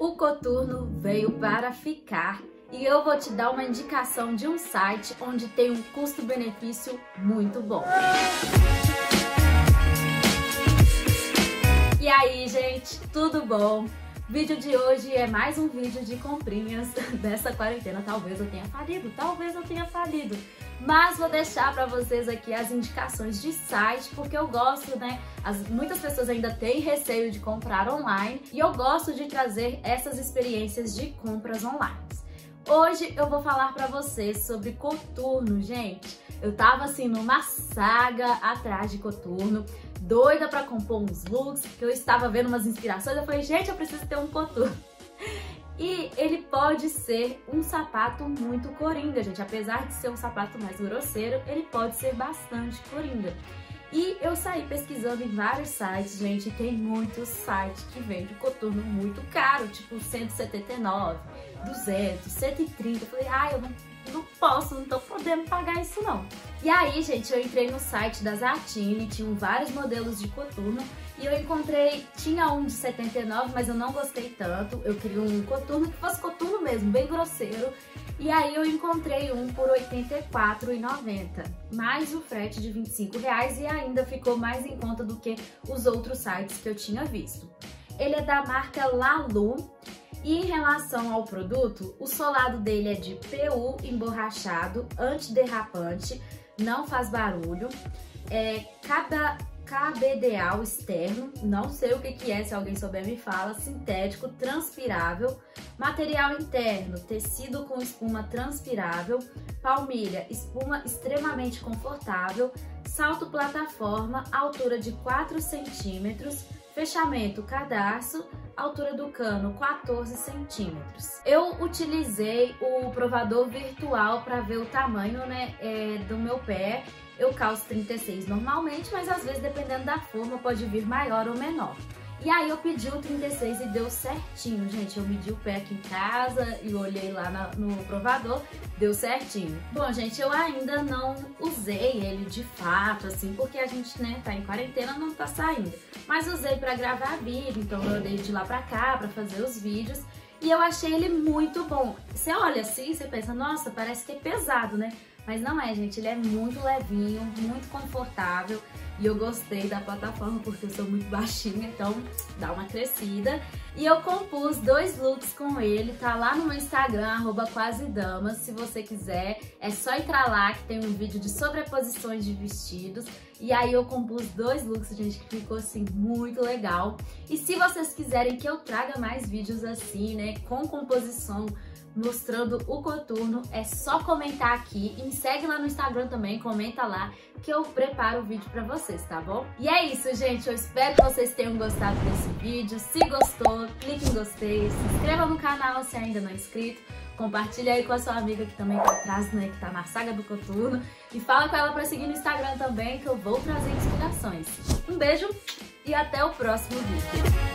O coturno veio para ficar e eu vou te dar uma indicação de um site onde tem um custo-benefício muito bom. E aí, gente, tudo bom? O vídeo de hoje é mais um vídeo de comprinhas dessa quarentena. Talvez eu tenha falido, mas vou deixar pra vocês aqui as indicações de site, porque eu gosto, né? Muitas pessoas ainda têm receio de comprar online e eu gosto de trazer essas experiências de compras online. Hoje eu vou falar pra vocês sobre coturno, gente. Eu tava assim numa saga atrás de coturno, doida pra compor uns looks, que eu estava vendo umas inspirações, eu falei, gente, eu preciso ter um coturno. E ele pode ser um sapato muito coringa, gente. Apesar de ser um sapato mais grosseiro, ele pode ser bastante coringa. E eu saí pesquisando em vários sites, gente, e tem muitos sites que vendem coturno muito caro, tipo 179, 200, 130. Eu falei, eu não posso, não tô podendo pagar isso não. E aí, gente, eu entrei no site da Zattini, tinham vários modelos de coturno e eu encontrei, tinha um de 79, mas eu não gostei tanto. Eu queria um coturno que fosse coturno mesmo, bem grosseiro. E aí eu encontrei um por R$ 84,90, mais o frete de R$ 25 e ainda ficou mais em conta do que os outros sites que eu tinha visto. Ele é da marca Lalu. E em relação ao produto, o solado dele é de PU emborrachado, antiderrapante, não faz barulho, cabedeal externo, não sei o que é, se alguém souber me fala, sintético, transpirável, material interno, tecido com espuma transpirável, palmilha, espuma extremamente confortável, salto plataforma, altura de 4 centímetros, fechamento cadarço, altura do cano 14 centímetros. Eu utilizei o provador virtual para ver o tamanho, né, do meu pé. Eu calço 36 normalmente, mas às vezes, dependendo da forma, pode vir maior ou menor. E aí eu pedi o 36 e deu certinho, gente. Eu medi o pé aqui em casa e olhei lá no provador, deu certinho. Bom, gente, eu ainda não usei ele de fato, assim, porque a gente, né, tá em quarentena, não tá saindo. Mas usei pra gravar vídeo, então eu andei de lá pra cá pra fazer os vídeos. E eu achei ele muito bom. Você olha assim, você pensa, nossa, parece que é pesado, né? Mas não é, gente, ele é muito levinho, muito confortável e eu gostei da plataforma porque eu sou muito baixinha, então dá uma crescida. E eu compus 2 looks com ele, tá lá no meu Instagram, @quasedamas, se você quiser. É só entrar lá que tem um vídeo de sobreposições de vestidos. E aí eu compus 2 looks, gente, que ficou assim muito legal. E se vocês quiserem que eu traga mais vídeos assim, né, com composição, mostrando o coturno, é só comentar aqui e me segue lá no Instagram também, comenta lá que eu preparo o vídeo pra vocês, tá bom? E é isso, gente, eu espero que vocês tenham gostado desse vídeo. Se gostou, clique em gostei, se inscreva no canal se ainda não é inscrito, compartilha aí com a sua amiga que também tá atrás, né, que tá na saga do coturno, e fala com ela pra seguir no Instagram também, que eu vou trazer inspirações. Um beijo e até o próximo vídeo.